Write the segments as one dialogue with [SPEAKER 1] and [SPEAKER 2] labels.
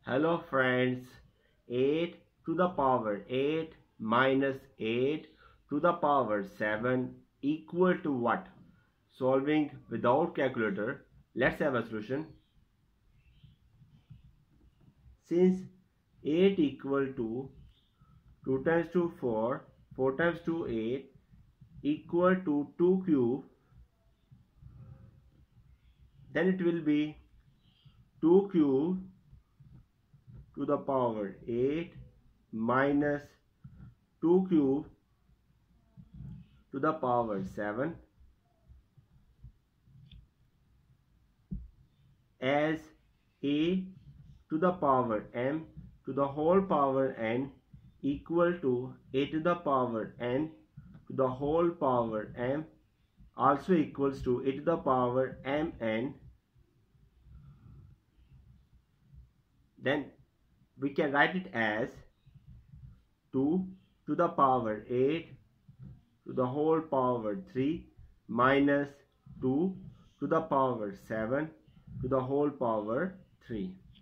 [SPEAKER 1] Hello friends, 8 to the power 8 minus 8 to the power 7 equal to what? Solving without calculator. Let's have a solution. Since 8 equal to 2 times 2 4, 4 times 2 8 equal to 2 cube, then it will be 2 cube to the power 8 minus 2 cube to the power 7, as a to the power m to the whole power n equal to a to the power n to the whole power m also equals to a to the power mn. Then we can write it as 2 to the power 8 to the whole power 3 minus 2 to the power 7 to the whole power 3,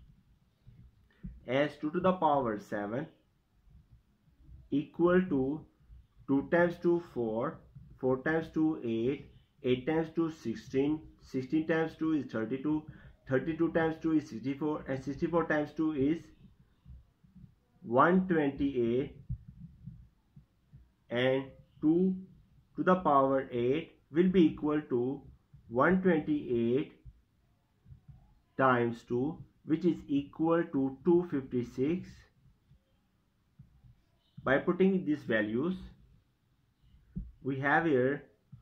[SPEAKER 1] as 2 to the power 7 equal to 2 times 2 4, 4 times 2 8, 8 times 2 16, 16 times 2 is 32, 32 times 2 is 64, and 64 times 2 is 128, and 2 to the power 8 will be equal to 128 times 2, which is equal to 256. By putting these values, we have here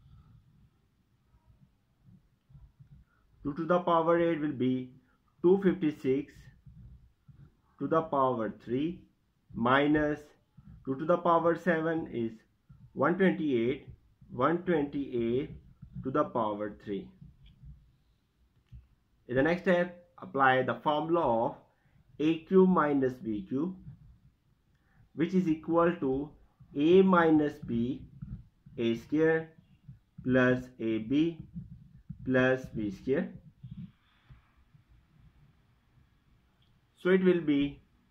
[SPEAKER 1] 2 to the power 8 will be 256 to the power 3 minus 2 to the power 7 is 128, 128 to the power 3. In the next step, apply the formula of a cube minus b cube, which is equal to a minus b a square plus ab plus b square. So it will be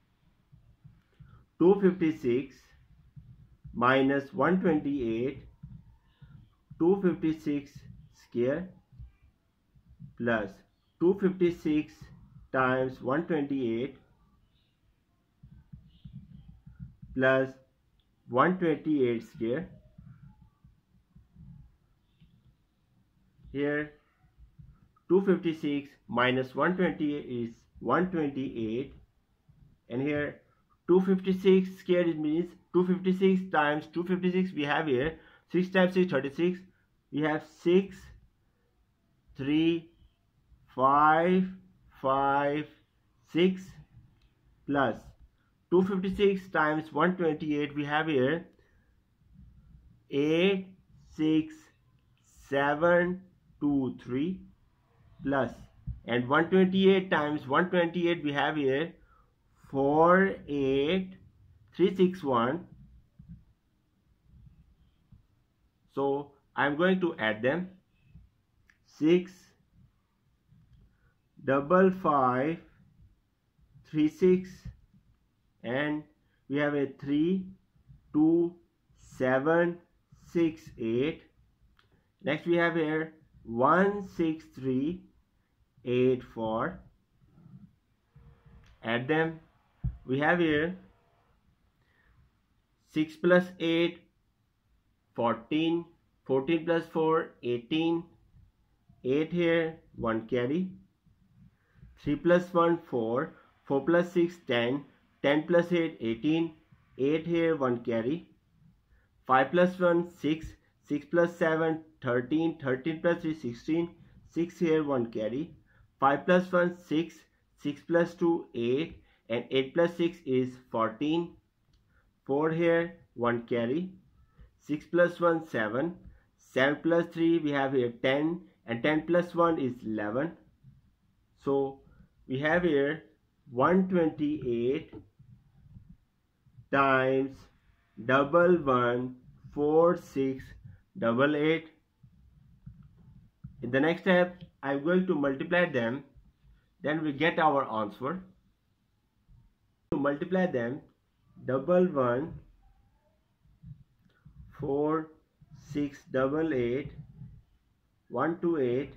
[SPEAKER 1] 256 minus 128, 256 square plus 256 times 128 plus 128 square. Here 256 minus 128 is 128, and here 256 square means 256 times 256 we have here 6 times 6 36, we have 6 3 5 5 6 plus 256 times 128 we have here 8 6 7 2 3 plus, and 128 times 128 we have here 4 8 3 6 1. So I'm going to add them. 6 5 5 3 6, and we have a 3 2 7 6 8. Next we have here 1 6 3 8 4. Add them. We have here 6 plus 8 14, 14 plus 4 18, 8 here 1 carry, 3 plus 1 4, 4 plus 6 10, 10 plus 8 18, 8 here 1 carry, 5 plus 1 6, 6 plus 7 13, 13 plus 3 16, 6 here 1 carry, 5 plus 1 6, 6 plus 2 8, and 8 plus 6 is 14, 4 here 1 carry, 6 plus 1 7, 7 plus 3 we have here 10, and 10 plus 1 is 11. So we have here 128 times 114688. In the next step, I'm going to multiply them, then we get our answer. multiply them. 11 4 6 8 128.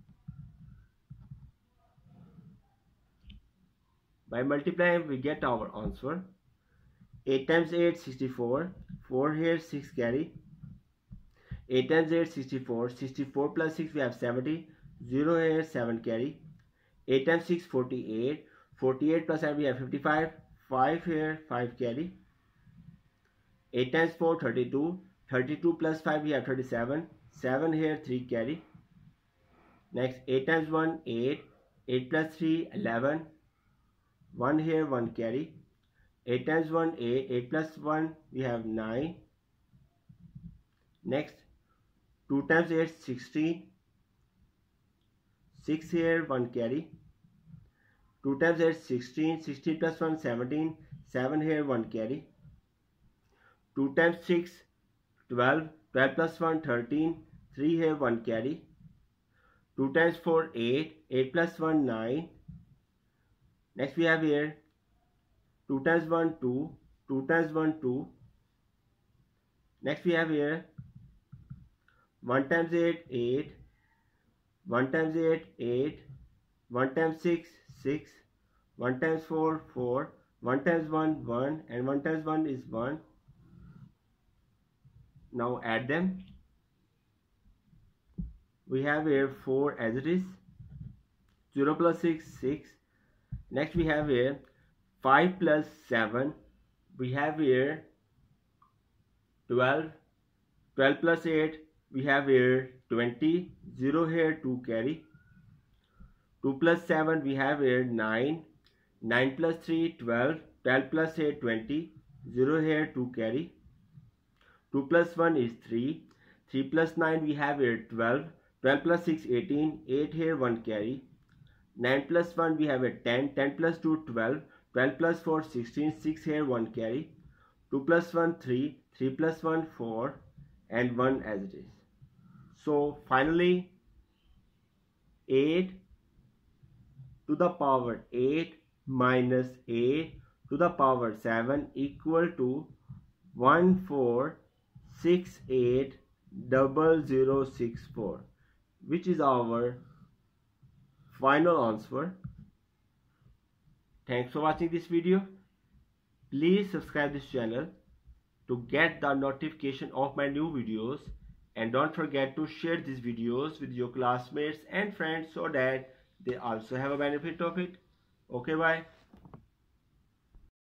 [SPEAKER 1] By multiplying we get our answer. 8 times 8 64. 4 here, 6 carry. 8 times 8 64. 64 plus 6 we have 70. 0 here, 7 carry. 8 times 6 48. 48 plus 7 we have 55. 5 here, 5 carry. 8 times 4 32. 32 plus 5 we have 37. 7 here, 3 carry. Next 8 times 1 8. 8 plus 3 11. 1 here, 1 carry. 8 times 1 8. 8 plus 1 we have 9. Next 2 times 8 16. 6 here, 1 carry. 2 times 8 16. 16 plus 1 17. 7 here, 1 carry. 2 times 6 12. 12 plus 1 13. 3 here, 1 carry. 2 times 4 8. 8 plus 1 9. Next we have here 2 times 1 2. 2 times 1 2. Next we have here 1 times 8 8. 1 times 8 8. 1 times 6 6. 1 times 4 4. 1 times 1 1. And 1 times 1 is 1. Now add them. We have here 4 as it is. 0 plus 6 6. Next we have here 5 plus 7. We have here 12. 12 plus 8. We have here 20. 0 here, 2 carry. 2 plus 7 we have here 9. 9 plus 3 12. 12 plus 8 20. 0 here, 2 carry. 2 plus 1 is 3. 3 plus 9 we have here 12. 12 plus 6 18. 8 here, 1 carry. 9 plus 1 we have a 10. 10 plus 2 12. 12 plus 4 16. 6 here, 1 carry. 2 plus 1 3. 3 plus 1 4. And 1 as it is. So finally 8 to the power 8 minus 8 to the power 7 equal to 14680064, which is our final answer. Thanks for watching this video. Please subscribe this channel to get the notification of my new videos, and don't forget to share these videos with your classmates and friends so that they also have a benefit of it. Okay, bye.